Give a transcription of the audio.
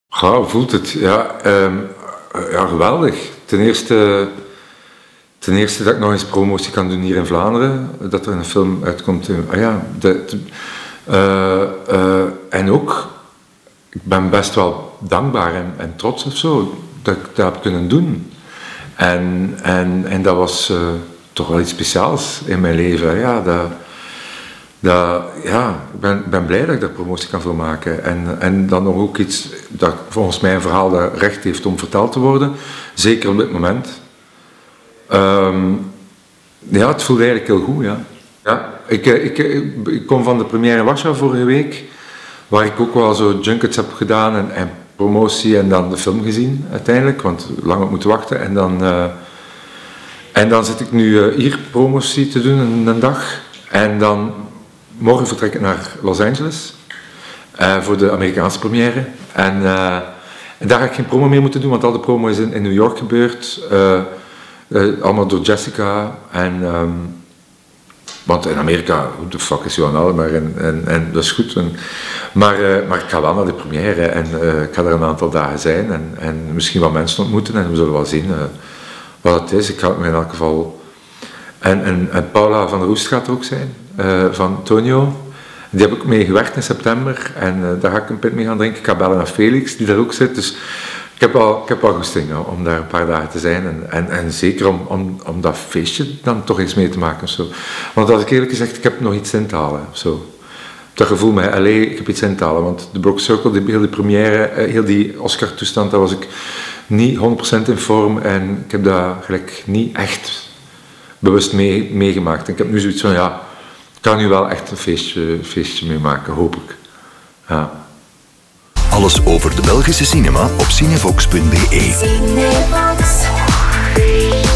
Ja, hoe voelt het? Ja, ja, geweldig. Ten eerste dat ik nog eens promotie kan doen hier in Vlaanderen. Dat er een film uitkomt. En ook, ik ben best wel dankbaar en trots of zo dat ik dat heb kunnen doen. En dat was toch wel iets speciaals in mijn leven. Ja, ik ben blij dat ik daar promotie kan voor maken. En dan nog ook iets dat volgens mij een verhaal dat recht heeft om verteld te worden. Zeker op dit moment. Ja, het voelde eigenlijk heel goed, ja. Ja, ik kom van de première in Warschau vorige week, waar ik ook wel zo junkets heb gedaan en promotie en dan de film gezien uiteindelijk, want lang op moeten wachten. En dan zit ik nu hier promotie te doen een dag. En dan morgen vertrek ik naar Los Angeles voor de Amerikaanse première. En daar ga ik geen promo meer moeten doen, want al de promo is in New York gebeurd. Allemaal door Jessica. Want in Amerika, who the fuck is Johan Allemer? En dat is goed. Maar ik ga wel naar de première en ik ga er een aantal dagen zijn en misschien wat mensen ontmoeten en we zullen wel zien wat het is. Ik ga in elk geval... En Paula van der Roest gaat er ook zijn, van Tonio. Die heb ik mee gewerkt in september en daar ga ik een pint mee gaan drinken. Ik ga bellen naar Felix, die daar ook zit. Dus ik heb wel goesting om daar een paar dagen te zijn. En zeker om dat feestje dan toch eens mee te maken. Of zo. Want als ik eerlijk gezegd, ik heb nog iets in te halen. Zo. Dat gevoel met LA, ik heb iets in te halen. Want de Broke Circle, heel die première, heel die Oscar-toestand, daar was ik niet 100% in vorm. En ik heb dat gelijk niet echt bewust meegemaakt. En ik heb nu zoiets van, ja, ik kan nu wel echt een feestje mee maken, hoop ik. Ja. Alles over de Belgische cinema op cinevox.be.